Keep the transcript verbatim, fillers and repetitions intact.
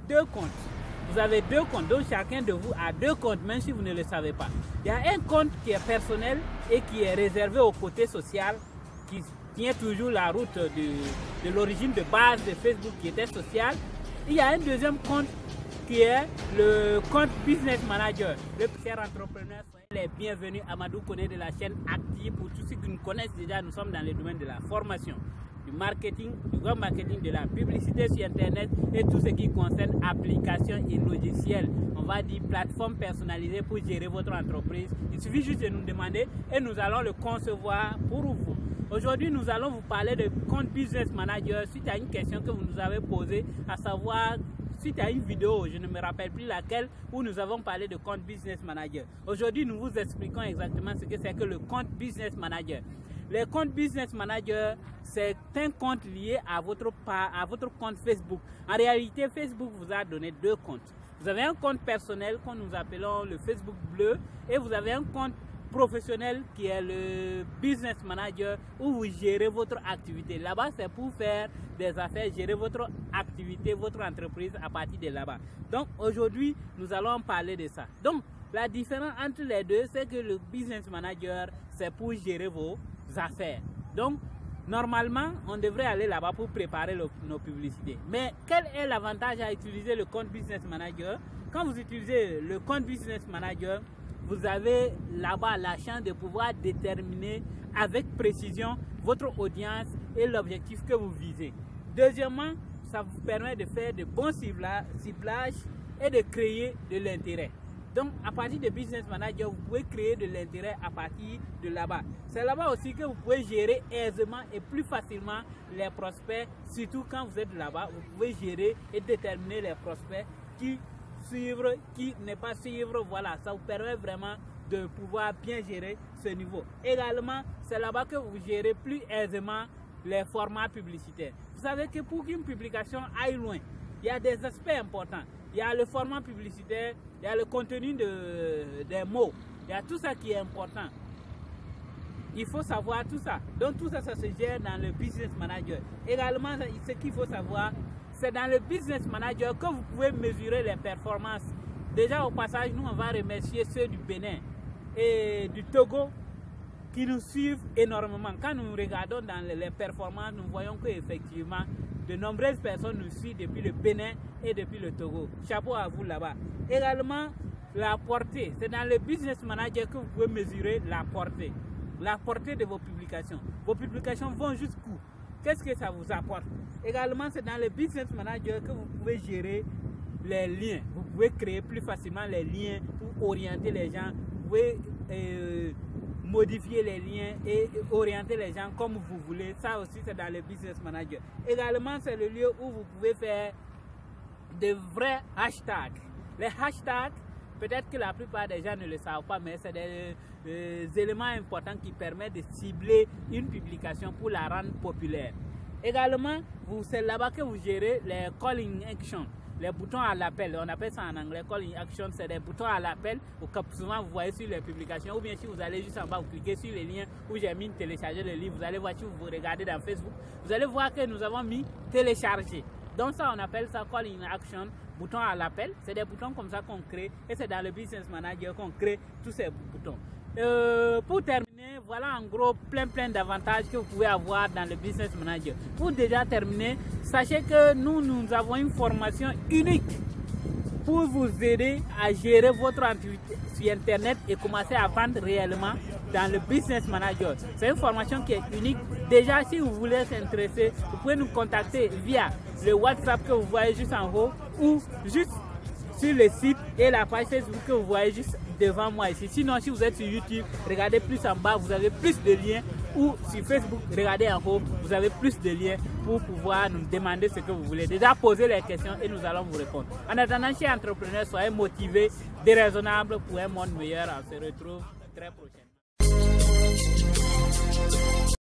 deux comptes. Vous avez deux comptes, donc chacun de vous a deux comptes, même si vous ne le savez pas. Il y a un compte qui est personnel et qui est réservé au côté social, qui tient toujours la route de, de l'origine de base de Facebook qui était social. Il y a un deuxième compte qui est le compte Business Manager. Le cher entrepreneur, soyez les bienvenus. Amadou Koné de la chaîne Active. Pour tous ceux qui nous connaissent déjà, nous sommes dans le domaine de la formation, du marketing, du web marketing, de la publicité sur Internet et tout ce qui concerne applications et logiciels. On va dire plateforme personnalisée pour gérer votre entreprise. Il suffit juste de nous demander et nous allons le concevoir pour vous. Aujourd'hui, nous allons vous parler de compte Business Manager suite à une question que vous nous avez posée, à savoir suite à une vidéo, je ne me rappelle plus laquelle, où nous avons parlé de compte Business Manager. Aujourd'hui, nous vous expliquons exactement ce que c'est que le compte Business Manager. Le compte Business Manager, c'est un compte lié à votre, à votre compte Facebook. En réalité, Facebook vous a donné deux comptes. Vous avez un compte personnel que nous appelons le Facebook bleu et vous avez un compte professionnel qui est le Business Manager où vous gérez votre activité. Là-bas, c'est pour faire des affaires, gérer votre activité, votre entreprise à partir de là-bas. Donc, aujourd'hui, nous allons parler de ça. Donc, la différence entre les deux, c'est que le Business Manager, c'est pour gérer vos affaires. Donc, normalement, on devrait aller là-bas pour préparer le, nos publicités. Mais quel est l'avantage à utiliser le compte Business Manager? Quand vous utilisez le compte Business Manager, vous avez là-bas la chance de pouvoir déterminer avec précision votre audience et l'objectif que vous visez. Deuxièmement, ça vous permet de faire de bons ciblages et de créer de l'intérêt. Donc, à partir de Business Manager, vous pouvez créer de l'intérêt à partir de là-bas. C'est là-bas aussi que vous pouvez gérer aisément et plus facilement les prospects, surtout quand vous êtes là-bas. Vous pouvez gérer et déterminer les prospects qui suivre, qui n'est pas suivre, voilà, ça vous permet vraiment de pouvoir bien gérer ce niveau. Également, c'est là-bas que vous gérez plus aisément les formats publicitaires. Vous savez que pour qu'une publication aille loin, il y a des aspects importants. Il y a le format publicitaire, il y a le contenu de, des mots, il y a tout ça qui est important. Il faut savoir tout ça. Donc tout ça, ça se gère dans le Business Manager. Également, ce qu'il faut savoir, c'est dans le Business Manager que vous pouvez mesurer les performances. Déjà au passage, nous on va remercier ceux du Bénin et du Togo qui nous suivent énormément. Quand nous regardons dans les performances, nous voyons qu'effectivement, de nombreuses personnes nous suivent depuis le Bénin et depuis le Togo. Chapeau à vous là-bas. Également, la portée. C'est dans le Business Manager que vous pouvez mesurer la portée. La portée de vos publications. Vos publications vont jusqu'où? Qu'est-ce que ça vous apporte? Également, c'est dans le Business Manager que vous pouvez gérer les liens. Vous pouvez créer plus facilement les liens pour orienter les gens. Vous pouvez euh, modifier les liens et orienter les gens comme vous voulez. Ça aussi, c'est dans le Business Manager. Également, c'est le lieu où vous pouvez faire de vrais hashtags. Les hashtags, peut-être que la plupart des gens ne le savent pas, mais c'est des, des éléments importants qui permettent de cibler une publication pour la rendre populaire. Également, c'est là-bas que vous gérez les calling action, les boutons à l'appel. On appelle ça en anglais calling action, c'est des boutons à l'appel que souvent vous voyez sur les publications. Ou bien si vous allez juste en bas, vous cliquez sur les liens où j'ai mis télécharger le livre, vous allez voir, si vous regardez dans Facebook, vous allez voir que nous avons mis télécharger. Donc ça, on appelle ça calling action, bouton à l'appel. C'est des boutons comme ça qu'on crée et c'est dans le Business Manager qu'on crée tous ces boutons. Euh, pour terminer, voilà en gros plein plein d'avantages que vous pouvez avoir dans le Business Manager. Pour déjà terminer, sachez que nous, nous avons une formation unique pour vous aider à gérer votre activité sur Internet et commencer à vendre réellement dans le Business Manager. C'est une formation qui est unique. Déjà, si vous voulez s'intéresser, vous pouvez nous contacter via le WhatsApp que vous voyez juste en haut ou juste sur le site et la page Facebook que vous voyez juste devant moi ici. Sinon, si vous êtes sur YouTube, regardez plus en bas, vous avez plus de liens. Ou sur Facebook, regardez en haut, vous avez plus de liens pour pouvoir nous demander ce que vous voulez. Déjà, posez les questions et nous allons vous répondre. En attendant, chers entrepreneurs, soyez motivés, déraisonnables pour un monde meilleur. On se retrouve très prochainement.